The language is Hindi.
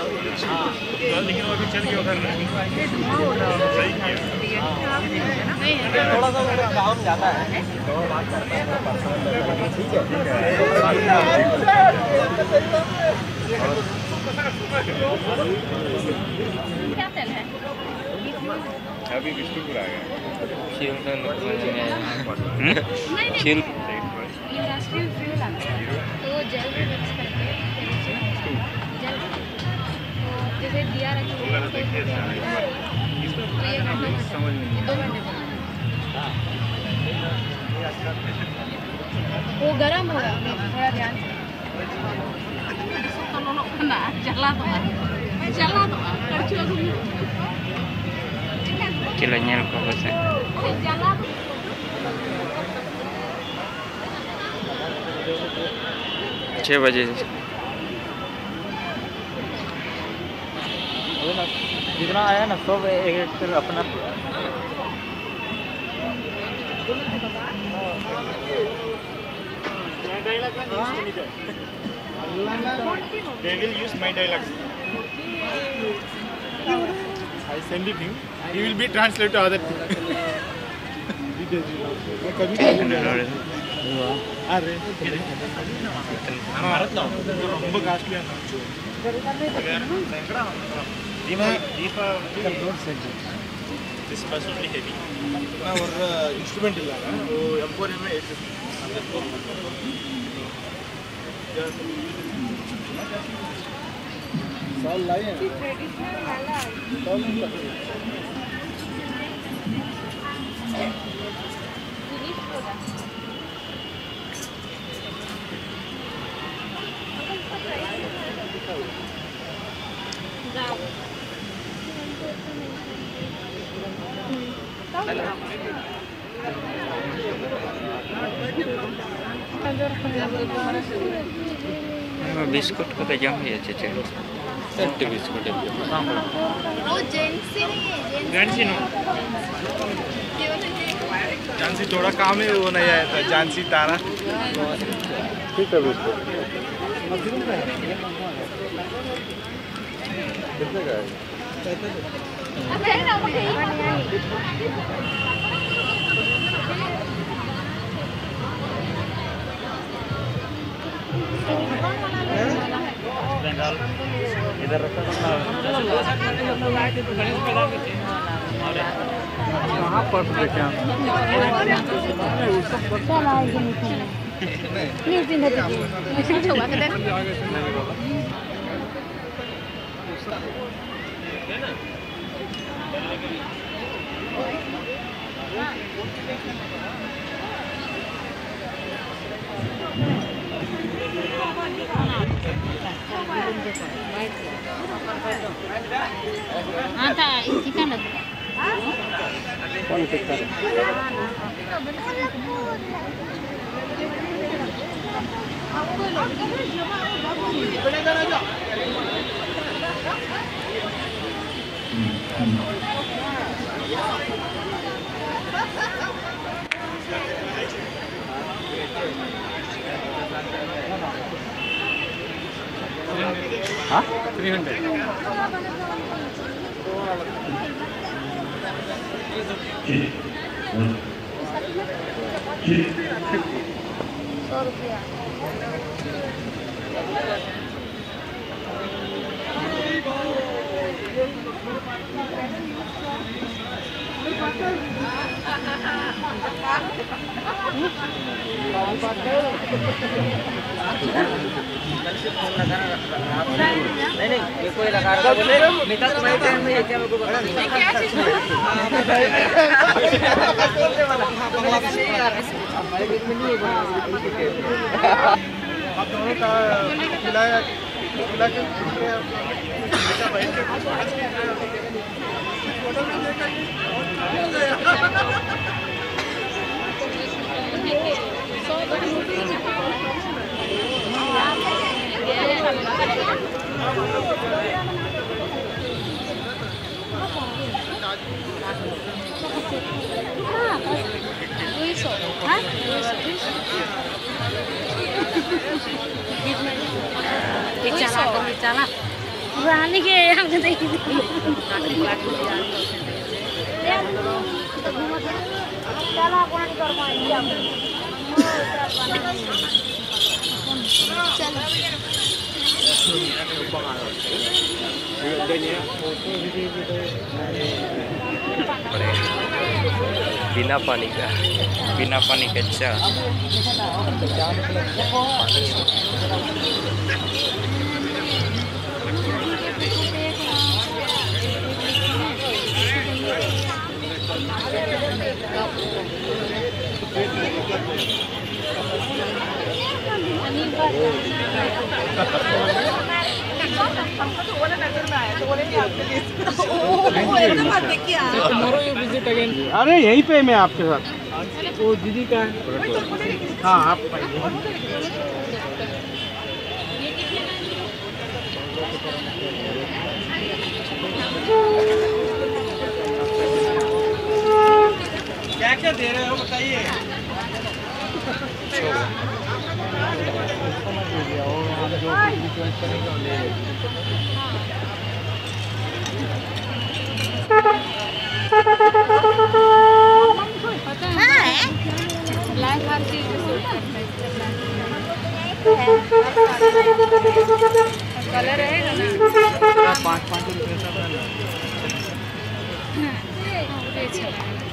लेकिन वो अभी चल गया उधर सही किया। थोड़ा सा काम ज़्यादा है तो बात करते हैं ठीक है। क्या तेल है? अभी बिस्कुट आ गया। नहीं इंडस्ट्रियल फ्यूल आता है तो जेल में मिक्स करके जेल तो जैसे दिया रखिए तो ये घंटा समझ नहीं 2 घंटे वो गरम हो रहा है थोड़ा ध्यान से ना जला तो kilanya apa bahasa? 6 बजे जितना आया ना सब एक अपना They will use my dialogues. I send it him. He will be translated to other things. अरे ரொம்ப காஸ்ட்லியா This was only heavy. और इंस्ट्रूमेंट ಇಲ್ಲ वो एम्पोरियम में 850 साल लाए हैं ट्रेडिशनल वाला बिस्कुट को तो जम ही अच्छे चाहिए सेट बिस्कुट है वो जेंसी नहीं है झांसी नो झांसी थोड़ा काम है वो नहीं आया था झांसी तारा ठीक है बिस्कुट कितने का है अबे ना मुझे इधर रखा कहाँ पर देखे आता चिकन कौन टिक्का हाँ 300 100 रुपया नहीं ये कोई लगा रहा बोले मीठा तुम्हारे टाइम में ये क्या मेरे को बता हमारे बीच में नहीं है आप दोनों का खिलाया खिला के बेटा बैठ के Bicara. रानी के हमने देखी थी चला कौन कर पाएंगे बिना पानी का अच्छा अरे यहीं पे मैं आपके साथ वो दीदी का है हाँ आप क्या क्या दे रहे हो बताइए ब्लैक हर चीज कलर रहेगा ना 5-5 रुपये बेच